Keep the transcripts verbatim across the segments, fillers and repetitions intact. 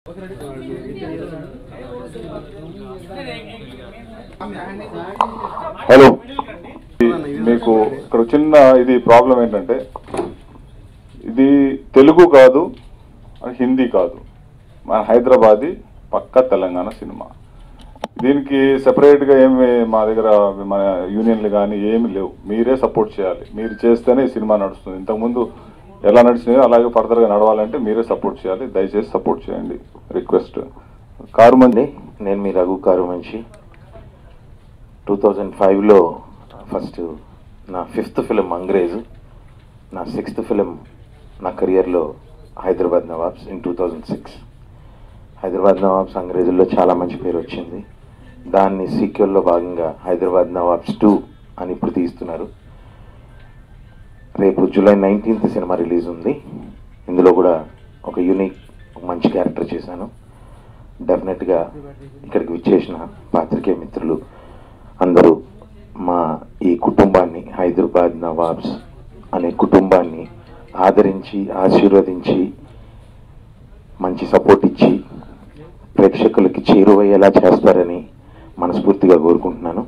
Hello, మీకు ఇక్కడ చిన్న ఇది ప్రాబ్లం ఏంటంటే ఇది తెలుగు కాదు, హిందీ కాదు, మన హైదరాబాదీ పక్కా తెలంగాణ సినిమా. దీనికి సెపరేట్గా ఏమి మా దగ్గర మన యూనియన్లు కానీ ఏమి లేవు. మీరే సపోర్ట్ చేయాలి. మీరు చేస్తేనే ఈ సినిమా నడుస్తుంది. ఇంతకుముందు ఎలా నడిచినాయో అలాగే ఫర్దర్గా నడవాలంటే మీరే సపోర్ట్ చేయాలి. దయచేసి సపోర్ట్ చేయండి. రిక్వెస్ట్. కారు మంది, నేను మీ Raghu Karumanchi. Two thousand ఫైవ్లో ఫస్ట్ నా ఫిఫ్త్ ఫిలిం అంగ్రేజ్, నా సిక్స్త్ ఫిలిం నా కెరియర్లో Hyderabad Nawabs in two thousand six. Hyderabad Nawabs అంగ్రేజుల్లో చాలా మంచి పేరు వచ్చింది. దాన్ని సీక్వెల్లో భాగంగా హైదరాబాద్ నవాబ్స్ టూ అని ఇప్పుడు తీస్తున్నారు. రేపు జూలై నైన్టీన్త్ సినిమా రిలీజ్ ఉంది. ఇందులో కూడా ఒక యూనిక్ ఒక మంచి క్యారెక్టర్ చేశాను. డెఫినెట్గా ఇక్కడికి విచ్చేసిన పాత్రికేయ మిత్రులు అందరూ మా ఈ కుటుంబాన్ని, హైదరాబాద్ నవాబ్స్ అనే కుటుంబాన్ని ఆదరించి ఆశీర్వదించి మంచి సపోర్ట్ ఇచ్చి ప్రేక్షకులకి చేరువయ్యేలా చేస్తారని మనస్ఫూర్తిగా కోరుకుంటున్నాను.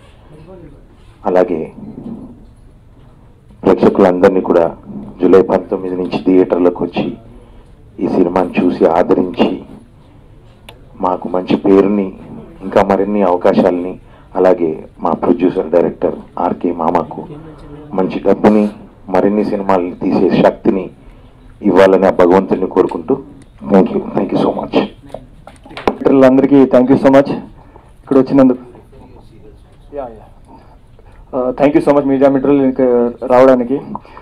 అలాగే ప్రేక్షకులందరినీ కూడా జూలై పంతొమ్మిది నుంచి థియేటర్లకు వచ్చి ఈ సినిమాని చూసి ఆదరించి మాకు మంచి పేరుని, ఇంకా మరిన్ని అవకాశాలని, అలాగే మా ప్రొడ్యూసర్ డైరెక్టర్ ఆర్కే మామకు మంచి డబ్బుని, మరిన్ని సినిమాలని తీసే శక్తిని ఇవ్వాలని ఆ భగవంతుని కోరుకుంటూ thank you thank you so much. అందరికీ థ్యాంక్ యూ సో మచ్ ఇక్కడ వచ్చినందుకు. Thank you so much media మిత్రులు రావడానికి.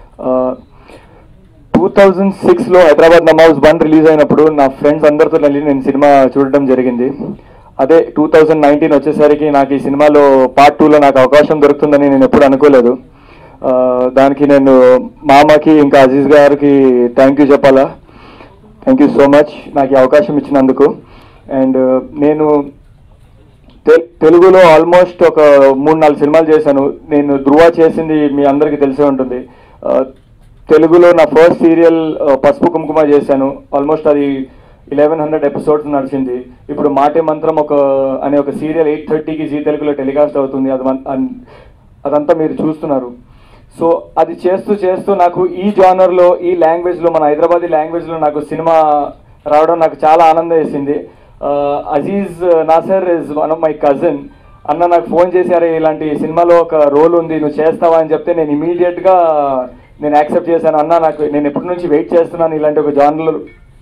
టూ థౌజండ్ సిక్స్లో హైదరాబాద్ నవాబ్స్ వన్ రిలీజ్ అయినప్పుడు నా ఫ్రెండ్స్ అందరితో వెళ్ళి నేను సినిమా చూడడం జరిగింది. అదే టూ థౌజండ్ నైన్టీన్ వచ్చేసరికి నాకు ఈ సినిమాలో పార్ట్ టూలో నాకు అవకాశం దొరుకుతుందని నేను ఎప్పుడు అనుకోలేదు. దానికి నేను మామకి ఇంకా అజీజ్ గారికి థ్యాంక్ యూ చెప్పాలా. థ్యాంక్ యూ సో మచ్ నాకు ఈ అవకాశం ఇచ్చినందుకు. అండ్ నేను తెలుగులో ఆల్మోస్ట్ ఒక మూడు నాలుగు సినిమాలు చేశాను. నేను ధృవ చేసింది మీ అందరికీ తెలిసే ఉంటుంది. తెలుగులో నా ఫస్ట్ సీరియల్ పసుపు కుంకుమ చేశాను. ఆల్మోస్ట్ అది ఇలెవెన్ హండ్రెడ్ ఎపిసోడ్స్ నడిచింది. ఇప్పుడు మాటే మంత్రం ఒక అనే ఒక సీరియల్ ఎయిట్ థర్టీకి జీ తెలుగులో టెలికాస్ట్ అవుతుంది. అది అదంతా మీరు చూస్తున్నారు. సో అది చేస్తూ చేస్తూ నాకు ఈ జానర్లో, ఈ లాంగ్వేజ్లో, మన హైదరాబాదీ లాంగ్వేజ్లో నాకు సినిమా రావడం నాకు చాలా ఆనందం వేసింది. Aziz Nasser is one of my cousin. అన్న నాకు ఫోన్ చేశారు, ఇలాంటి సినిమాలో ఒక రోల్ ఉంది, నువ్వు చేస్తావా అని చెప్తే నేను ఇమీడియట్గా నేను యాక్సెప్ట్ చేశాను. అన్న నాకు నేను ఎప్పటి నుంచి వెయిట్ చేస్తున్నాను ఇలాంటి ఒక జానర్లో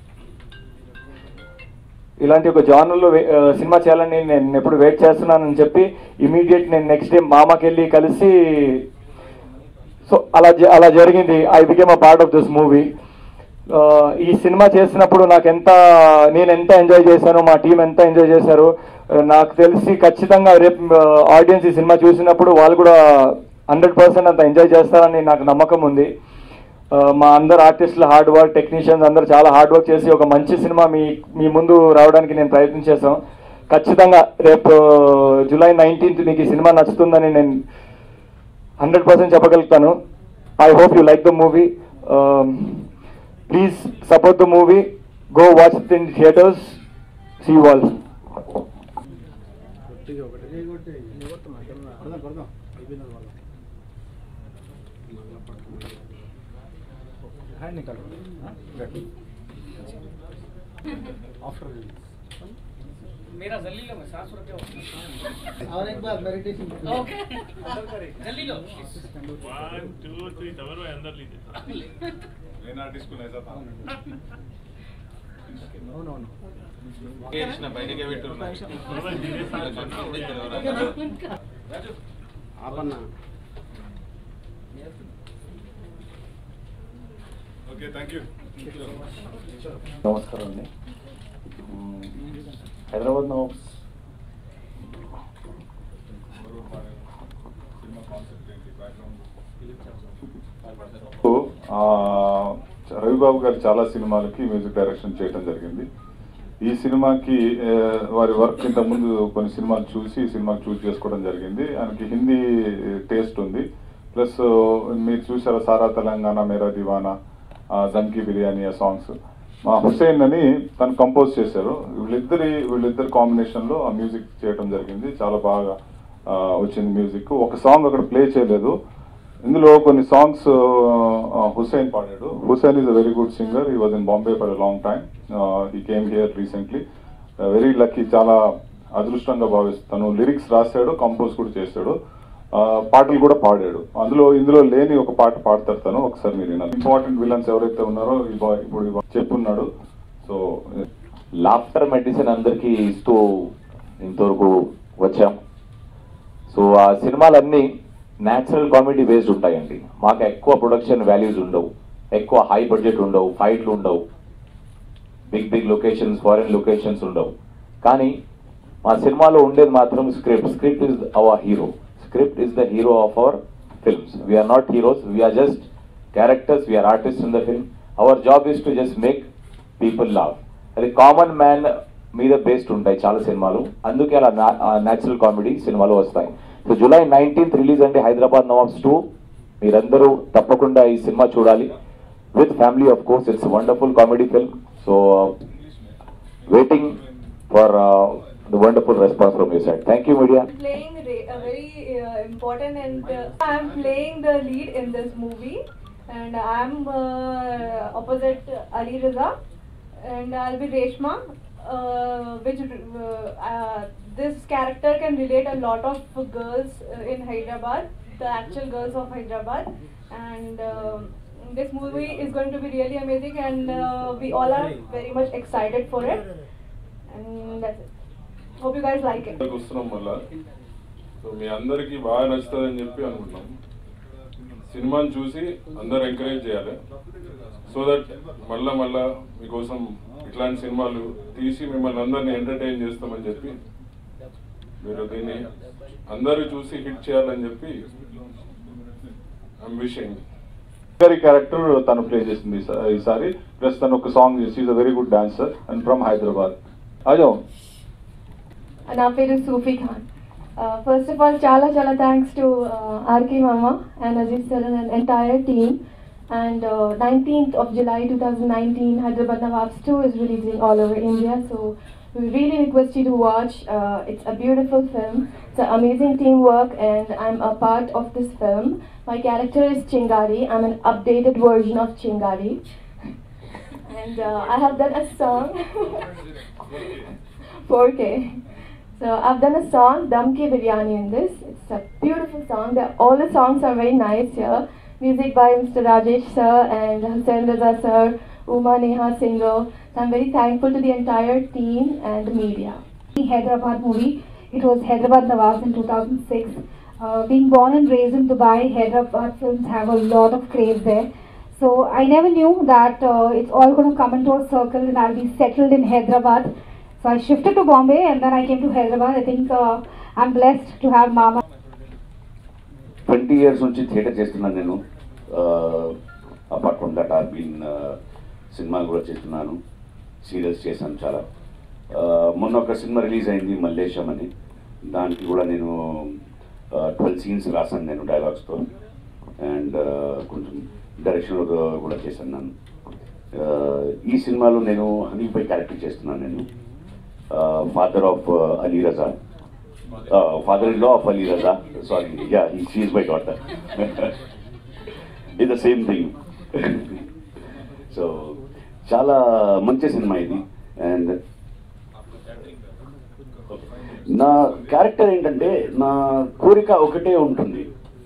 ఇలాంటి ఒక జానర్లో సినిమా చేయాలని నేను ఎప్పుడు వెయిట్ చేస్తున్నానని చెప్పి ఇమీడియట్ నేను నెక్స్ట్ డే మామకి వెళ్ళి కలిసి, సో అలా అలా జరిగింది. I became a part of this movie. ఈ సినిమా చేసినప్పుడు నాకు ఎంత నేను ఎంత ఎంజాయ్ చేశానో, మా టీం ఎంత ఎంజాయ్ చేశారో నాకు తెలిసి ఖచ్చితంగా రేపు ఆడియన్స్ ఈ సినిమా చూసినప్పుడు వాళ్ళు కూడా హండ్రెడ్ పర్సెంట్ అంత ఎంజాయ్ చేస్తారని నాకు నమ్మకం ఉంది. మా అందరు ఆర్టిస్టులు హార్డ్ వర్క్, టెక్నీషియన్స్ అందరూ చాలా హార్డ్ వర్క్ చేసి ఒక మంచి సినిమా మీ మీ ముందు రావడానికి నేను ప్రయత్నం చేశాం. ఖచ్చితంగా రేపు జూలై నైన్టీన్త్ మీకు ఈ సినిమా నచ్చుతుందని నేను హండ్రెడ్ పర్సెంట్ చెప్పగలుగుతాను. I hope you like the movie. Please support the movie. Go watch it in theaters. See you all. मेरा जल्दी लो, मैं सांस रोके और एक बार मेडिटेशन ओके जल्दी लो वन टू थ्री तवर में अंदर लीजिए నేను ఆర్టిస్ట్ ऐसा था नो नो नो కృష్ణ బయటకే పెట్టున్నా आपन्ना ఓకే థ్యాంక్ యూ. నమస్కారం అండి. హైదరాబాద్ నవాబ్స్ రవిబాబు గారు చాలా సినిమాలకి మ్యూజిక్ డైరెక్షన్ చేయడం జరిగింది. ఈ సినిమాకి వారి వర్క్ ఇంతకుముందు కొన్ని సినిమాలు చూసి ఈ సినిమాకి చూస్ చేసుకోవడం జరిగింది. ఆయనకి హిందీ టేస్ట్ ఉంది. ప్లస్ మీరు చూసారా సారా తెలంగాణ, మేరా దివానా, జంకీ బిర్యానీ ఆ సాంగ్స్ మా హుసేన్ అని తను కంపోజ్ చేశారు. వీళ్ళిద్దరి వీళ్ళిద్దరి కాంబినేషన్లో ఆ మ్యూజిక్ చేయడం జరిగింది. చాలా బాగా ఆ, వచ్చింది మ్యూజిక్. ఒక సాంగ్ అక్కడ ప్లే చేయలేదు. ఇందులో కొన్ని సాంగ్స్ హుసేన్ పాడాడు. Hussain is a very good singer. He was in Bombay for a long time. He came here recently. Very lucky, చాలా అదృష్టంగా భావిస్తాను. లిరిక్స్ రాశాడు, కంపోజ్ కూడా చేశాడు, పాటలు కూడా పాడాడు. అందులో ఇందులో లేని ఒక పాట పాడతారు తను. ఒకసారి మీరు వినాలి. ఇంపార్టెంట్ విలన్స్ ఎవరైతే ఉన్నారో ఇప్పుడు చెప్పున్నాడు. సో లాఫ్టర్ మెడిసిన్ అందరికీ ఇస్తూ ఇంతవరకు వచ్చాం. సో ఆ సినిమాలన్నీ న్యాచురల్ కామెడీ బేస్డ్ ఉంటాయండి. మాకు ఎక్కువ ప్రొడక్షన్ వాల్యూస్ ఉండవు, ఎక్కువ హై బడ్జెట్ ఉండవు, ఫైట్లు ఉండవు, big big locations, foreign locations ఉండవు. కానీ మా సినిమాలో ఉండేది మాత్రం script. Script is our hero. Script is the hero of our films. We are not heroes, we are just characters, we are artist in the film. Our job is to just make people love. అది common man మీద based ఉంటాయి చాలా సినిమాలు, అందుకే అలా natural comedy సినిమాలు వస్తాయి. So July nineteenth release అండి హైదరాబాద్ నవాబ్స్ టూ. మీరందరూ తప్పకుండా ఈ సినిమా చూడాలి with family of course. It's wonderful comedy film. So waiting for the wonderful response from your side. Thank you, media. I'm playing a very uh, important and uh, I'm playing the lead in this movie, and I'm uh, opposite Ali Raza, and I'll be Reshma, uh, which uh, uh, this character can relate a lot of girls uh, in Hyderabad, the actual girls of Hyderabad, and uh, this movie is going to be really amazing, and uh, we all are very much excited for it, and that's it. Hope you guys like it. వస్తున్నాం మళ్ళా. So మీ అందరికీ బాగా నచ్చుతుందని చెప్పి అనుకుంటున్నాం. సినిమాని చూసి అందరు ఎంకరేజ్ చేయాలి, సో దట్ మళ్ళా మళ్ళా మీకోసం ఇట్లాంటి సినిమాలు తీసి మిమ్మల్ని అందరినీ ఎంటర్టైన్ చేస్తామని చెప్పి మీరు దీన్ని అందరూ చూసి హిట్ చేయాలని చెప్పి ఐఎమ్ విషింగ్. గారి క్యారెక్టర్ తను ప్లే చేసింది ఈసారి. ప్లస్ తను ఒక సాంగ్ చేసి is a very good dancer and from Hyderabad. అజో నా పేరు Sufi Khan. First of all చాలా చాలా థ్యాంక్స్ టు ఆర్కే మామా and Aziz sir and entire team. And uh, nineteenth of July twenty nineteen, Hyderabad Nawabs two is releasing all over India. So we really request you to watch. Uh, it's a beautiful film. It's an amazing teamwork, and I'm a part of this film. My character is Chingari. I'm an updated version of Chingari. And uh, I have done a song, four K. So I've done a song, Dum Ki Biryani, in this. It's a beautiful song. They're, all the songs are very nice here. Music by Mister Rajesh sir and Hussain Raza sir, Uma Neha Singhal. So I'm very thankful to the entire team and the media. The Hyderabad movie. It was Hyderabad Nawabs in two thousand six. Uh, being born and raised in Dubai, Hyderabad films have a lot of craze there. So I never knew that uh, it's all going to come into a circle and I'll be settled in Hyderabad. So I shifted to Bombay and then I came to Hyderabad. I think uh, I'm blessed to have Mama. Twenty years నుంచి theatre చేస్తున్నాను నేను. Apart from that are been సినిమాలు కూడా చేస్తున్నాను, serials చేశాను చాలా. మొన్న ఒక సినిమా రిలీజ్ అయింది మల్లేశం అని. దానికి కూడా నేను ట్వెల్వ్ సీన్స్ రాశాను నేను డైలాగ్స్తో, అండ్ కొంచెం డైరెక్షన్ కూడా చేశాను నేను. ఈ సినిమాలో నేను హనీఫై క్యారెక్టర్ చేస్తున్నాను నేను, father of Ali Raza. Uh, father-in-law of Ali Raza. Sorry, yeah, he, she is my daughter. It's the same thing. So, చాలా మంచి సినిమా ఇది. అండ్ నా క్యారెక్టర్ ఏంటంటే, నా కోరిక ఒకటే ఉంటుంది,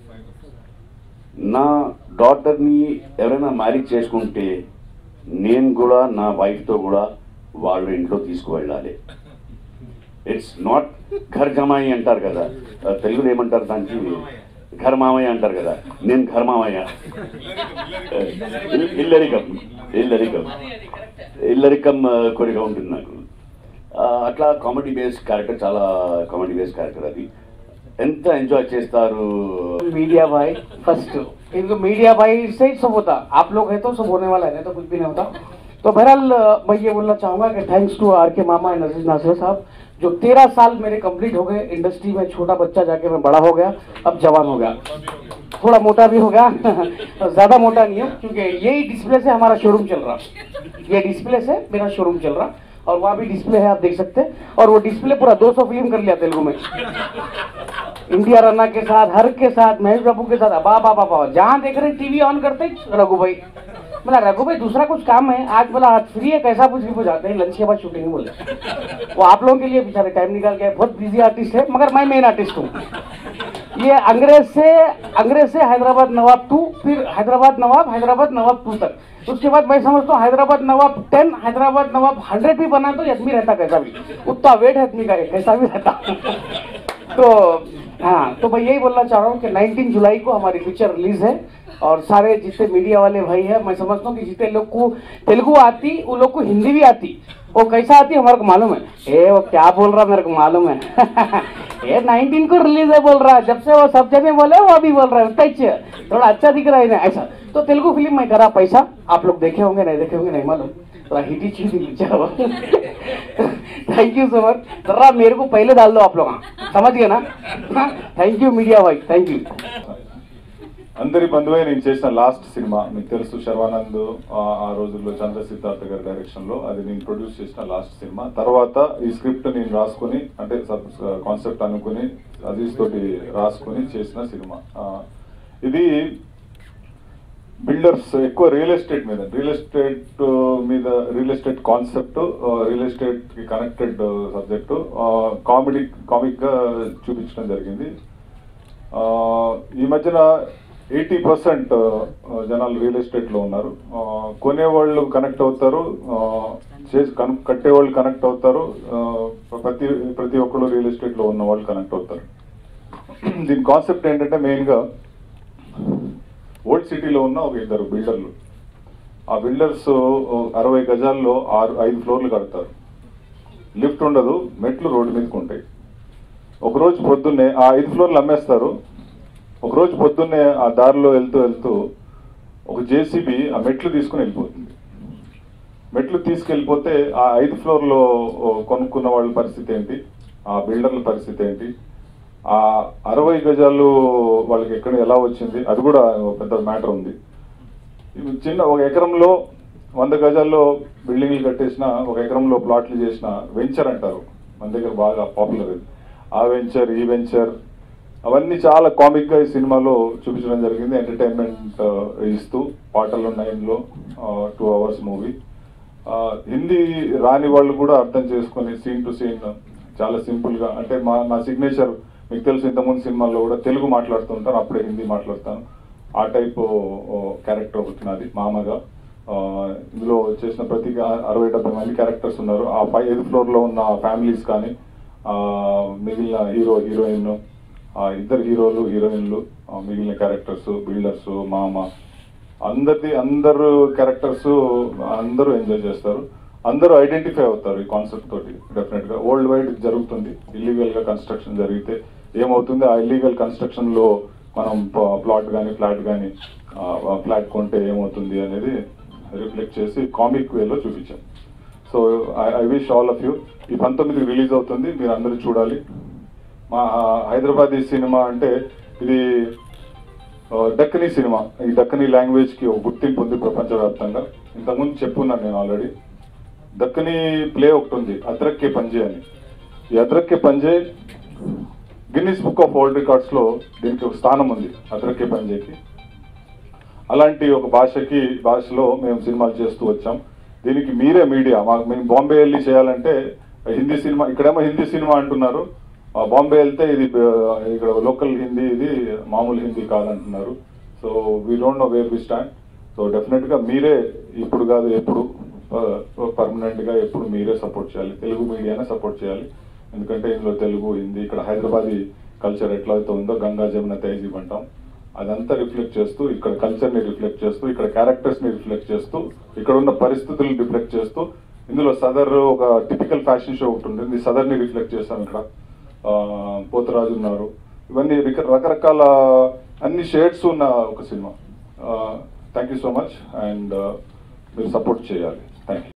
నా డాటర్ని ఎవరైనా మ్యారేజ్ చేసుకుంటే నేను కూడా నా వైఫ్తో కూడా వాళ్ళ ఇంట్లో తీసుకువెళ్ళాలి. ఇట్స్ నాట్ ఘర్ జమాయి అంటారు కదా, తెలుగులో ఏమంటారు దానికి, ఘర్ మామయ్య అంటారు కదా, నేను ఘర్ మామయ్య. ఇల్లరికం ఇల్లరికం ఇల్లరికం కోరిక ఉంటుంది నాకు. అట్లా కామెడీ బేస్డ్ క్యారెక్టర్, చాలా కామెడీ బేస్డ్ క్యారెక్టర్. అది ఎంత ఎంజాయ్ చేస్తారు. मीडिया भाई फर्स्ट, इनको मीडिया भाई से ही सब होता, आप लोग है तो सब होने वाला है, नहीं तो कुछ भी नहीं होता. तो बहरहाल मैं ये बोलना चाहूँगा कि थैंक्स टू आर के मामा एंड अजीज नासिर साहब, जो तेरह साल मेरे कंप्लीट हो गए इंडस्ट्री में. छोटा बच्चा जाके मैं बड़ा हो गया, अब जवान हो गया. थोड़ा मोटा भी होगा ज़्यादा मोटा नहीं हूँ, क्योंकि यही डिस्प्ले से हमारा शोरूम चल रहा, ये डिस्प्ले से मेरा शोरूम चल रहा, और वहाँ भी डिस्प्ले है, आप देख सकते हैं। और वो डिस्प्ले पूरा दो सौ फिल्म कर लिया तेलुगु में, इंडिया रन्ना के साथ, हर के साथ, महेश बाबू के साथ, बा बा बा जहाँ देख रहे टीवी ऑन करते रघु भाई, बोला रघु भाई दूसरा कुछ काम है आज, बोला आज फ्री है, कैसा कुछ भी जाते हैं, लंच के बाद शूटिंग बोले। वो आप लोगों के लिए बेचारे टाइम निकाल के, बहुत बिजी आर्टिस्ट है, मगर मैं मेन आर्टिस्ट हूँ। ये अंग्रेज से अंग्रेज से हैदराबाद नवाब टू, फिर हैदराबाद नवाब हैदराबाद नवाब टू तक, उसके बाद मैं समझता हूँ हैदराबाद नवाब टेन, हैदराबाद नवाब हंड्रेड भी बना तो आदमी रहता कैसा भी, उतना वेट है आदमी का कैसा भी रहता। तो हाँ, तो मैं यही बोलना चाह रहा हूँ कि नाइनटीन जुलाई को हमारी पिक्चर रिलीज है, और सारे जितने मीडिया वाले भाई हैं, मैं समझता हूँ कि जितने लोग को तेलुगु आती उन लोग को हिंदी भी आती, वो कैसा आती हमारे को मालूम है। ए वो क्या बोल रहा मेरे को मालूम है ये नाइनटीन को रिलीज है बोल रहा है, जब से वो सब जने बोले वो अभी बोल रहा है, थोड़ा अच्छा दिख रहा है ना ऐसा। तो तेलुगु फिल्म में करा पैसा, आप लोग देखे होंगे नहीं देखे होंगे नहीं मालूम, थोड़ा हिटी चीटी थैंक यू सो मच, जरा मेरे को पहले डाल दो आप लोग, समझ गए ना। थैंक यू मीडिया भाई, थैंक यू। అందరి బంధువే నేను చేసిన లాస్ట్ సినిమా మీకు తెలుసు, శర్వానంద్ ఆ రోజుల్లో చంద్ర సిద్ధార్థ గారి డైరెక్షన్ లో, అది నేను ప్రొడ్యూస్ చేసిన లాస్ట్ సినిమా. తర్వాత ఈ స్క్రిప్ట్ నేను రాసుకుని, అంటే కాన్సెప్ట్ అనుకుని అజీజ్ తోటి రాసుకుని చేసిన సినిమా. ఇది బిల్డర్స్ ఎక్కువ రియల్ ఎస్టేట్ మీద, రియల్ ఎస్టేట్ మీద real estate concept, real estate కి కనెక్టెడ్ సబ్జెక్టు కామెడీ కామిక్ గా చూపించడం జరిగింది. ఈ మధ్యన ఎయిటీ పర్సెంట్ జనాలు రియల్ ఎస్టేట్ లో ఉన్నారు. కొనేవాళ్ళు కనెక్ట్ అవుతారు, కట్టేవాళ్ళు కనెక్ట్ అవుతారు, ప్రతి ప్రతి ఒక్కళ్ళు రియల్ ఎస్టేట్ లో ఉన్న వాళ్ళు కనెక్ట్ అవుతారు. దీని కాన్సెప్ట్ ఏంటంటే మెయిన్ గా ఓల్డ్ సిటీలో ఉన్న ఒక ఇద్దరు బిల్డర్లు, ఆ బిల్డర్స్ అరవై గజాల్లో ఆరు ఐదు ఫ్లోర్లు కడతారు, లిఫ్ట్ ఉండదు, మెట్లు రోడ్డు మీదకి ఉంటాయి. ఒకరోజు పొద్దున్నే ఆ ఐదు ఫ్లోర్లు అమ్మేస్తారు. ఒకరోజు పొద్దున్నే ఆ దారిలో వెళ్తూ వెళ్తూ ఒక జేసీబీ ఆ మెట్లు తీసుకుని వెళ్ళిపోతుంది. మెట్లు తీసుకెళ్ళిపోతే ఆ ఐదు ఫ్లోర్లో కొనుక్కున్న వాళ్ళ పరిస్థితి ఏంటి, ఆ బిల్డర్ల పరిస్థితి ఏంటి, ఆ అరవై గజాలు వాళ్ళకి ఎక్కడ ఎలా వచ్చింది, అది కూడా పెద్ద మ్యాటర్ ఉంది. చిన్న ఒక ఎకరంలో వంద గజాల్లో బిల్డింగ్లు కట్టేసిన, ఒక ఎకరంలో ప్లాట్లు చేసిన వెంచర్ అంటారు మన దగ్గర బాగా పాపులర్. ఇది ఆ వెంచర్ ఈ వెంచర్ అవన్నీ చాలా కామిక్ గా ఈ సినిమాలో చూపించడం జరిగింది. ఎంటర్టైన్మెంట్ ఇస్తూ పాటలు ఉన్నాయి ఇందులో, టూ అవర్స్ మూవీ. హిందీ రాని వాళ్ళు కూడా అర్థం చేసుకుని సీన్ టు సీన్ చాలా సింపుల్ గా, అంటే మా నా సిగ్నేచర్ మీకు తెలుసు, ఇంతకుముందు సినిమాల్లో కూడా తెలుగు మాట్లాడుతుంటాను, అప్పుడే హిందీ మాట్లాడతాను. ఆ టైప్ క్యారెక్టర్ ఒకటి నాది మామగా. ఇందులో చేసిన ప్రతి అరవై డెబ్బై మంది క్యారెక్టర్స్ ఉన్నారు. ఆ పై ఐదు ఫ్లోర్ లో ఉన్న ఫ్యామిలీస్ కానీ, మిగిలిన హీరో హీరోయిన్, ఇద్దరు హీరోలు హీరోయిన్లు, మిగిలిన క్యారెక్టర్స్, బిల్డర్స్, మామ, అందరిది అందరు క్యారెక్టర్స్ అందరూ ఎంజాయ్ చేస్తారు, అందరూ ఐడెంటిఫై అవుతారు ఈ కాన్సెప్ట్ తోటి. డెఫినెట్ గా వరల్డ్ వైడ్ జరుగుతుంది. ఇల్లీగల్ గా కన్స్ట్రక్షన్ జరిగితే ఏమవుతుంది, ఆ ఇల్లీగల్ కన్స్ట్రక్షన్ లో మనం ప్లాట్ కానీ ఫ్లాట్ కానీ ఫ్లాట్ కొంటే ఏమవుతుంది అనేది రిఫ్లెక్ట్ చేసి కామిక్ వేలో చూపించాం. So I wish all of you. ఈ పంతొమ్మిదికి రిలీజ్ అవుతుంది, మీరు అందరూ చూడాలి. మా హైదరాబాదీ సినిమా అంటే ఇది దక్కనీ సినిమా, ఈ దక్కనీ లాంగ్వేజ్ కి ఒక గుర్తింపు ఉంది ప్రపంచవ్యాప్తంగా. ఇంతకుముందు చెప్పున్నాను నేను ఆల్రెడీ. దక్కనీ ప్లే ఒకటి ఉంది, అద్రక్కే పంజే అని. ఈ Adrak Ke Panje Guinness book of world records లో దీనికి ఒక స్థానం ఉంది, అద్రక్కే పంజేకి. అలాంటి ఒక భాషకి భాషలో మేము సినిమాలు చేస్తూ వచ్చాం. దీనికి మీరే మీడియా, మాకు మేము బాంబే వెళ్ళి చేయాలంటే హిందీ సినిమా, ఇక్కడేమో హిందీ సినిమా అంటున్నారు, బాంబే వెళ్తే ఇది ఇక్కడ లోకల్ హిందీ, ఇది మామూలు హిందీ కాదంటున్నారు. So we don't know where we stand. So definite గా మీరే ఇప్పుడు కాదు ఎప్పుడు పర్మనెంట్ గా ఎప్పుడు మీరే సపోర్ట్ చేయాలి, తెలుగు మీడియానే సపోర్ట్ చేయాలి. ఎందుకంటే ఇందులో తెలుగు, హిందీ, ఇక్కడ హైదరాబాదీ కల్చర్ ఎట్లా అయితే ఉందో, గంగా జమున తహజీబ్ అంటాం, అదంతా రిఫ్లెక్ట్ చేస్తూ, ఇక్కడ కల్చర్ ని రిఫ్లెక్ట్ చేస్తూ, ఇక్కడ క్యారెక్టర్స్ ని రిఫ్లెక్ట్ చేస్తూ, ఇక్కడ ఉన్న పరిస్థితులను రిఫ్లెక్ట్ చేస్తూ, ఇందులో సదర్ ఒక టిపికల్ ఫ్యాషన్ షో ఒకటి ఉంటుంది, సదర్ ని రిఫ్లెక్ట్ చేస్తాం. ఇక్కడ పోతరాజు ఉన్నారు, ఇవన్నీ రకరకాల అన్ని షేడ్స్ ఉన్న ఒక సినిమా. Thank you so much, and మీరు సపోర్ట్ చేయాలి. Thank you.